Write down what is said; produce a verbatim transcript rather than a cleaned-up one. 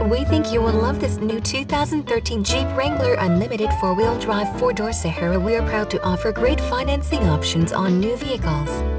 We think you will love this new two thousand thirteen Jeep Wrangler Unlimited four-wheel drive four-door Sahara. We are proud to offer great financing options on new vehicles.